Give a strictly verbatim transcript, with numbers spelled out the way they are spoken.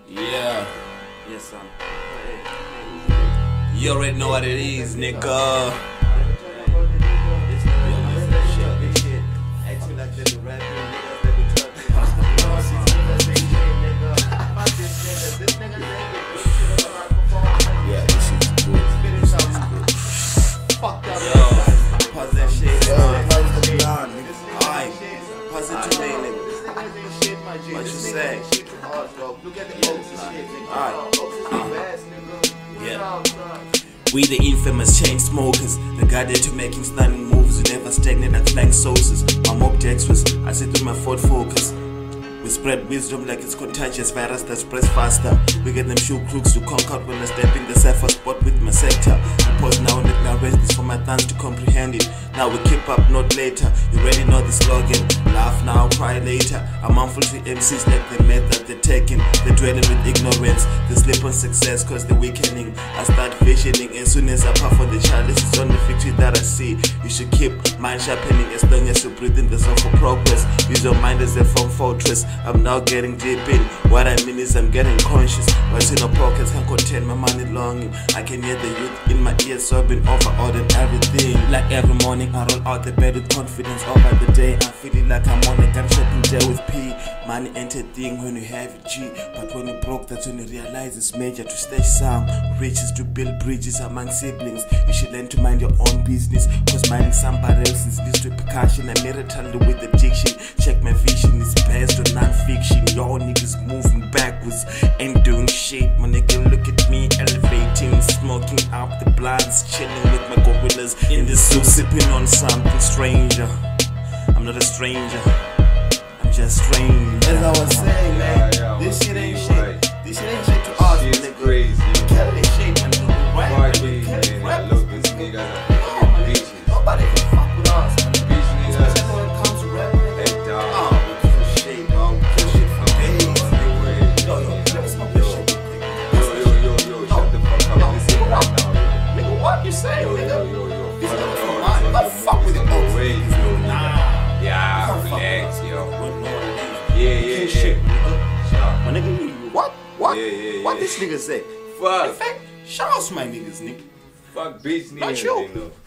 Yeah, Yes, son. you already know what it is, nigga. Yeah, this shit is good. This shit is good. Yo, pause that shit. Yo, pause the plan, nigga. Alright, pause it to me, nigga. What you say? Alright. Yeah. We the infamous chain smokers, regarded to making stunning moves. We never stagnate like flying saucers. My mob dexterous, I sit with my Ford Focus. We spread wisdom like it's contagious virus that spreads faster. We get them shoe crooks to conquer when I step in the safer spot with my sector. I pause now and now rest this for my thumbs to comprehend it. Now we keep up, not later. You already know the slogan. Laugh now, cry later. I'm harmful to M Cs like the method they're taking. They're dwelling with ignorance. They sleep on success cause they're weakening. I start visioning as soon as I puff on the child. This is on the victory that I see. You should keep mind sharpening as long as you breathe in the zone for progress. Use your mind as a firm fortress. I'm now getting deep in. What I mean is I'm getting conscious. What's in my pockets can't contain my money longing. I can hear the youth in my ears sobbing over all and everything. Like every morning I roll out the bed with confidence over the day. I'm feeling like I'm on a gun shopping day with P. Money ain't a thing when you have it, G. But when you broke, that's when you realize it's major to stay sound. Riches to build bridges among siblings. You should learn to mind your own business, cause minding somebody else's leads to repercussion. I marital with addiction. Check my vision, it's based on non-fiction. Y'all niggas moving backwards, ain't doing shit. My nigga, look at me elevating, smoking out the blunts, chilling with my gorillas in the zoo, sipping on something stranger. I'm not a stranger, I'm just strange. As I was saying, man, yeah, yeah, this shit ain't shit. Right. This shit ain't shit to us, Shit's nigga. Crazy. Kill this shit, man. Right? Man, look, this nigga are bitches. Nobody can fuck with us, man. Bitch niggas. Especially when it comes to rapping. Hey, dog. Oh, we kill shit, dog. We kill shit for days. Yo, yo, let me smoke this shit. Yo, yo, yo, yo, shut the fuck up. This is right now, yo. Nigga, what you say, Yo, nigga? yo, yo, yo. This Fuck nigga up, from yo. mine. Don't fuck with it, No oh. way. Nah. Yeah, Don't fuck relax, with it. yo. With no name. Yeah, yeah, Kill shit, yeah. nigga. Shut My nigga, you, what? What? Yeah, yeah, What yeah. this nigga say? In Fuck. fact, shout out to my niggas, nigga. Fuck bitch Not niggas, you. you know.